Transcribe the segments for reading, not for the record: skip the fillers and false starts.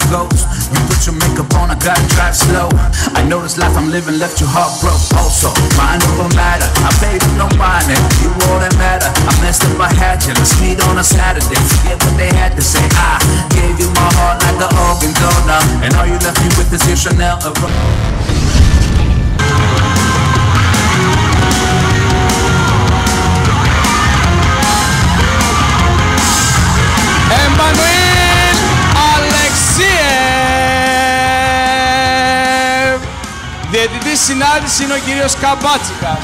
goes. You put your makeup on, I gotta drive slow. I know this life I'm living left your heart broke. Also, mind over matter, I paid no mind, and you all that matter. I messed up, I had you, let's meet on a Saturday. Forget what they had to say. I gave you my heart like an organ donor, and all you left me with is your Chanel. Εμμανουήλ Αλεξίευ. Διαιτητής συνάντηση είναι ο κύριος Καμπάτσικας.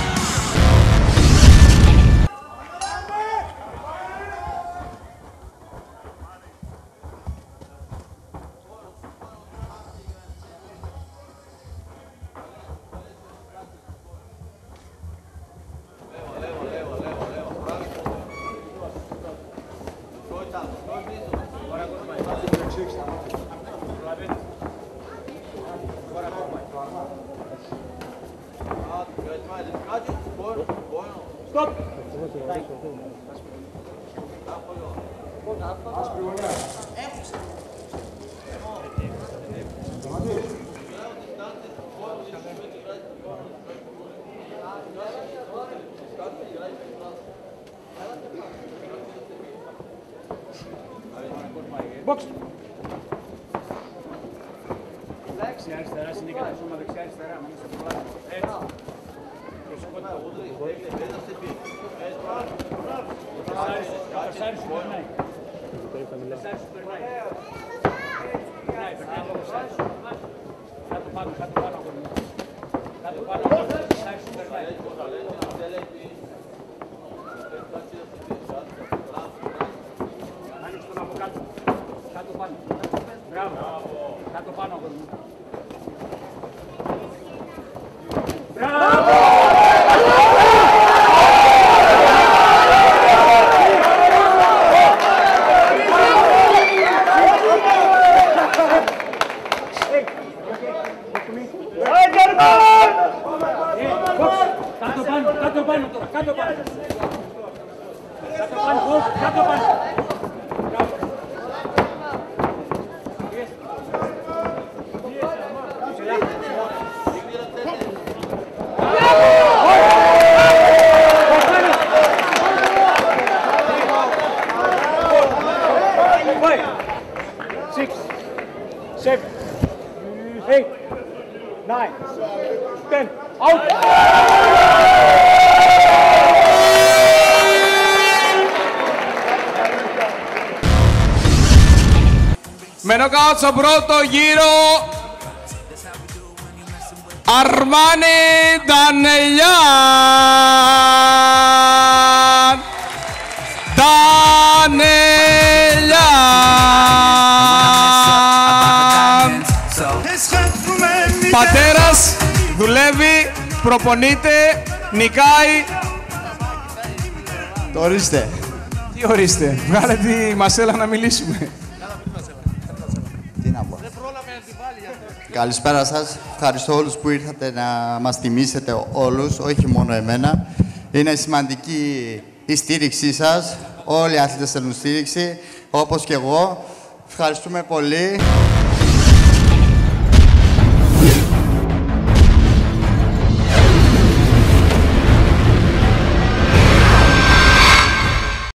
Stop! Box! Δεξιά αριστερά, συνέχεια το σώμα δεξιά αριστερά, μην είσαι πλάτη. Έτσι. Τεσσάρι σου περνάει. Τεσσάρι σου περνάει. Περνάει από τεσσάρι σου. Κάτω πάνω, κάτω πάνω. Κάτω πάνω, τεσσάρι σου περνάει. Άνοιξε τον από κάτω. Κάτω πάνω. Μπράβο. Κάτω πάνω. Μπράβο! Κάτω πάνω τώρα, κάτω πάνω. Κάτω πάνω, κάτω πάνω. Six, 7, 8, 9, 10, out! Με νοκάουτ στον πρώτο γύρο, Αρμάνι Ντανελιάν. Πατέρας, δουλεύει, προπονείται, νικάει. Το ορίστε. Τι ορίστε, βγάλε τη μασέλα να μιλήσουμε. Τι να πω. Καλησπέρα σας. Ευχαριστώ όλους που ήρθατε να μας τιμήσετε όλους, όχι μόνο εμένα. Είναι σημαντική η στήριξή σας. Όλοι οι αθλητές θέλουν στήριξη, όπως και εγώ. Ευχαριστούμε πολύ.